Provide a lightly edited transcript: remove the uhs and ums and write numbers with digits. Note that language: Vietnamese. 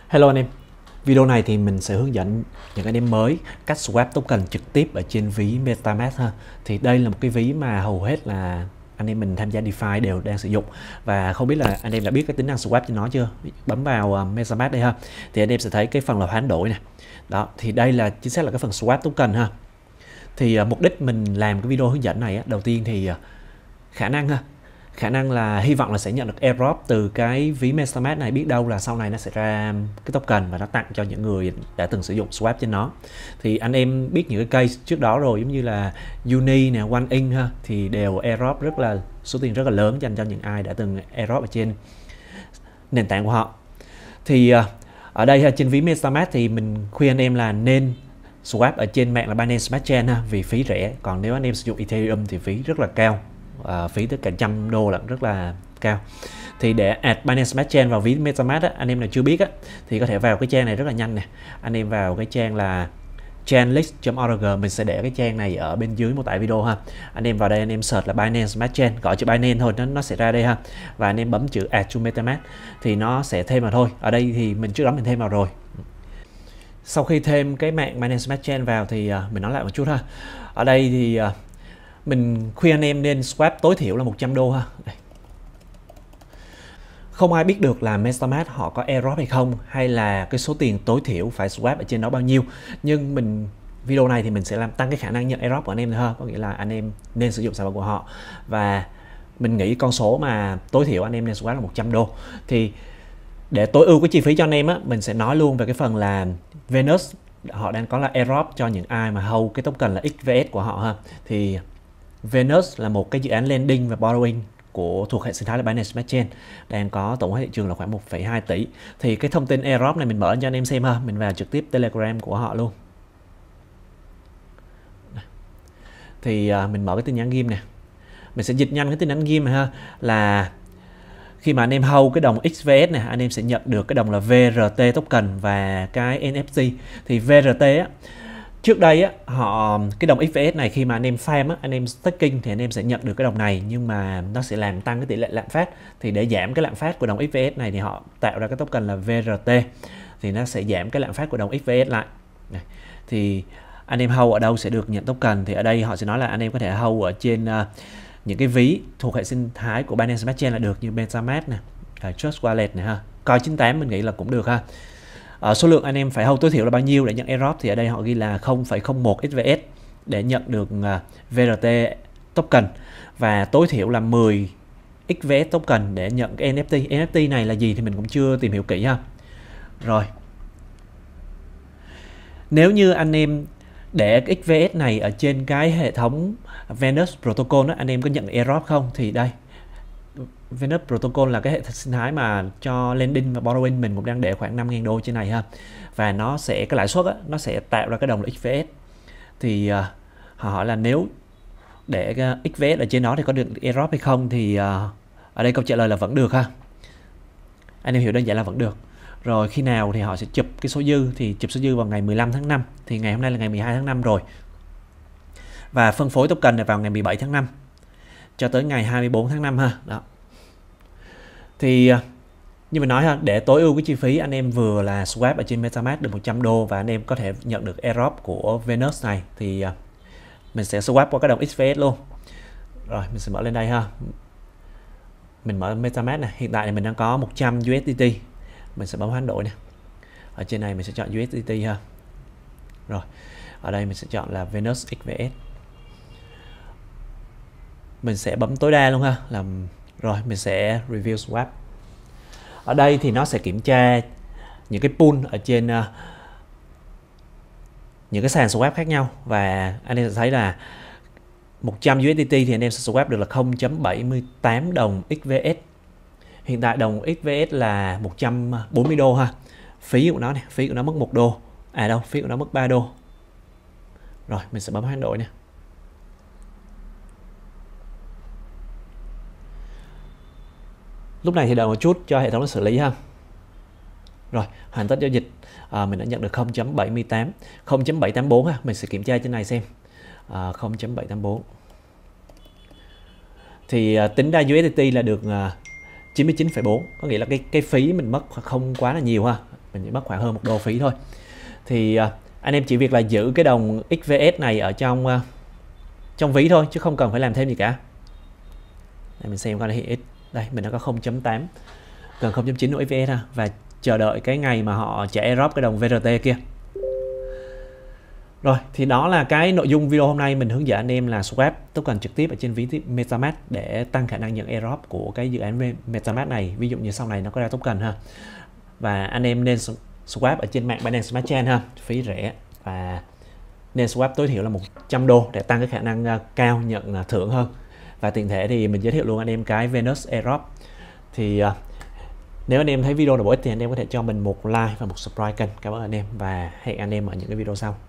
Hello anh em, video này thì mình sẽ hướng dẫn những anh em mới cách swap token trực tiếp ở trên ví MetaMask ha. Thì đây là một cái ví mà hầu hết là anh em mình tham gia DeFi đều đang sử dụng. Và không biết là anh em đã biết cái tính năng swap trên nó chưa? Bấm vào MetaMask đây ha. Thì anh em sẽ thấy cái phần là hoán đổi này. Đó, thì đây là chính xác là cái phần swap token ha. Thì mục đích mình làm cái video hướng dẫn này đầu tiên thì khả năng là hy vọng là sẽ nhận được airdrop từ cái ví MetaMask này, biết đâu là sau này nó sẽ ra cái token và nó tặng cho những người đã từng sử dụng swap trên nó. Thì anh em biết những cái case trước đó rồi, giống như là Uni nè, One Inc ha, thì đều airdrop rất là số tiền rất là lớn dành cho những ai đã từng airdrop ở trên nền tảng của họ. Thì ở đây trên ví MetaMask thì mình khuyên anh em là nên swap ở trên mạng là Binance Smart Chain ha, vì phí rẻ. Còn nếu anh em sử dụng Ethereum thì phí rất là cao, phí tới cả $100 lận, rất là cao. Thì để add Binance Smart Chain vào ví MetaMask anh em nào chưa biết thì có thể vào cái trang này rất là nhanh nè. Anh em vào cái trang là chainlist.org, mình sẽ để cái trang này ở bên dưới mô tả video ha. Anh em vào đây, anh em search là Binance Smart Chain, gọi chữ Binance thôi nó sẽ ra đây ha. Và anh em bấm chữ add to MetaMask thì nó sẽ thêm vào thôi. Ở đây thì mình trước đó mình thêm vào rồi. Sau khi thêm cái mạng Binance Smart Chain vào thì mình nói lại một chút ha. Ở đây thì mình khuyên anh em nên swap tối thiểu là $100 ha. Đây. Không ai biết được là MetaMask họ có airdrop hay không, hay là cái số tiền tối thiểu phải swap ở trên đó bao nhiêu. Nhưng video này thì mình sẽ làm tăng cái khả năng nhận airdrop của anh em thôi, có nghĩa là anh em nên sử dụng sản phẩm của họ. Và mình nghĩ con số mà tối thiểu anh em nên swap là $100. Thì để tối ưu cái chi phí cho anh em mình sẽ nói luôn về cái phần là Venus họ đang có là airdrop cho những ai mà hold cái token là XVS của họ ha. Thì Venus là một cái dự án lending và borrowing thuộc hệ sinh thái là Binance Smart Chain, đang có tổng thị trường là khoảng 1,2 tỷ. Thì cái thông tin airdrop này mình mở cho anh em xem ha, mình vào trực tiếp Telegram của họ luôn. Thì mình mở cái tin nhắn ghim nè, mình sẽ dịch nhanh cái tin nhắn ghim này ha, là khi mà anh em hold cái đồng XVS này, anh em sẽ nhận được cái đồng là VRT token và cái NFT. Thì VRT trước đây cái đồng XVS này khi mà anh em farm anh em staking thì anh em sẽ nhận được cái đồng này, nhưng mà nó sẽ làm tăng cái tỷ lệ lạm phát. Thì để giảm cái lạm phát của đồng XVS này thì họ tạo ra cái token là VRT, thì nó sẽ giảm cái lạm phát của đồng XVS lại. Thì anh em hold ở đâu sẽ được nhận token, thì ở đây họ sẽ nói là anh em có thể hold ở trên những cái ví thuộc hệ sinh thái của Binance Smart Chain là được, như MetaMask nè, Trust Wallet này ha, Coin98 mình nghĩ là cũng được ha. Số lượng anh em phải hold tối thiểu là bao nhiêu để nhận airdrop, thì ở đây họ ghi là 0,01 XVS để nhận được VRT token, và tối thiểu là 10 XVS token để nhận cái NFT. NFT này là gì thì mình cũng chưa tìm hiểu kỹ ha. Rồi, nếu như anh em để cái XVS này ở trên cái hệ thống Venus Protocol anh em có nhận airdrop không? Thì đây, Venus Protocol là cái hệ sinh thái mà cho lending và borrowing, mình cũng đang để khoảng $5.000 trên này ha. Và nó sẽ, cái lãi suất nó sẽ tạo ra cái đồng là XVS. Thì họ hỏi là nếu để XVS ở trên đó thì có được airdrop hay không, thì ở đây câu trả lời là vẫn được ha. Anh em hiểu đơn giản là vẫn được. Rồi khi nào thì họ sẽ chụp cái số dư, thì chụp số dư vào ngày 15 tháng 5, thì ngày hôm nay là ngày 12 tháng 5 rồi. Và phân phối token này vào ngày 17 tháng 5 cho tới ngày 24 tháng 5 ha. Đó. Thì như mình nói ha, để tối ưu cái chi phí, anh em vừa là swap ở trên MetaMask được $100 và anh em có thể nhận được airdrop của Venus này, thì mình sẽ swap qua cái đồng XVS luôn. Rồi mình sẽ mở lên đây ha. Mình mở MetaMask này, hiện tại thì mình đang có 100 USDT. Mình sẽ bấm hoán đổi nè. Ở trên này mình sẽ chọn USDT ha. Rồi, ở đây mình sẽ chọn là Venus XVS. Mình sẽ bấm tối đa luôn ha, rồi mình sẽ review swap. Ở đây thì nó sẽ kiểm tra những cái pool ở trên những cái sàn swap khác nhau, và anh em sẽ thấy là 100 USDT thì anh em sẽ swap được là 0,78 đồng XVS. Hiện tại đồng XVS là $140 ha. Phí của nó này, phí của nó mất $1. À đâu, phí của nó mất $3. Rồi mình sẽ bấm hoán đổi nè. Lúc này thì đợi một chút cho hệ thống nó xử lý ha. Rồi, hoàn tất giao dịch. Mình đã nhận được 0,78, 0,784 ha. Mình sẽ kiểm tra trên này xem. 0,784. Thì tính ra USDT là được 99,4, có nghĩa là cái phí mình mất không quá là nhiều ha. mình chỉ mất khoảng hơn $1 phí thôi. Thì anh em chỉ việc là giữ cái đồng XVS này ở trong ví thôi, chứ không cần phải làm thêm gì cả. Để mình xem coi là hiện x đây mình đã có 0.8 gần 0.9 của XVS ha, và chờ đợi cái ngày mà họ trả airdrop cái đồng VRT kia. Rồi thì đó là cái nội dung video hôm nay, mình hướng dẫn anh em là swap token trực tiếp ở trên ví MetaMask để tăng khả năng nhận airdrop của cái dự án MetaMask này, ví dụ như sau này nó có ra token ha. Và anh em nên swap ở trên mạng Binance Smart Chain ha, phí rẻ, và nên swap tối thiểu là $100 để tăng cái khả năng cao nhận thưởng hơn. Và tiền thể thì mình giới thiệu luôn anh em cái Venus airdrop. Thì nếu anh em thấy video nào bổ ích thì anh em có thể cho mình một like và một subscribe kênh. Cảm ơn anh em và hẹn anh em ở những cái video sau.